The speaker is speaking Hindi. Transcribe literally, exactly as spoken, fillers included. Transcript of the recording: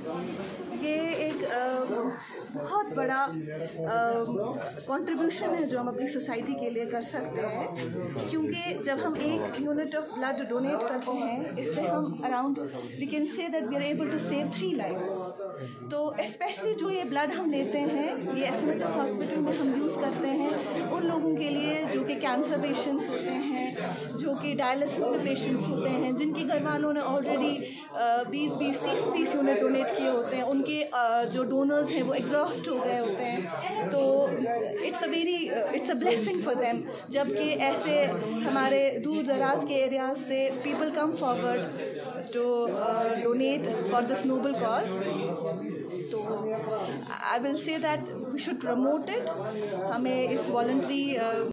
ये एक आ, बहुत बड़ा कंट्रीब्यूशन है जो हम अपनी सोसाइटी के लिए कर सकते हैं, क्योंकि जब हम एक यूनिट ऑफ ब्लड डोनेट करते हैं इससे हम around we can say that we are able to save three lifes. तो स्पेशली जो ये ब्लड हम लेते हैं ये S M H S hospital में हम यूज़ करते हैं उन लोगों के लिए जो कि कैंसर पेशेंट्स होते हैं, जो कि डायलिसिस में पेशेंट्स होते हैं, जिनके घर वालों ने ऑलरेडी बीस बीस तीस तीस यूनिट डोनेट किए होते हैं, उनके uh, जो डोनर्स हैं वो एग्जॉस्ट हो गए होते हैं। तो it's a very it's a blessing for them जबकि ऐसे हमारे दूर दराज के एरियाज से people come forward to donate for this noble cause. तो I will say that we should promote it. हमें इस वॉलंटरी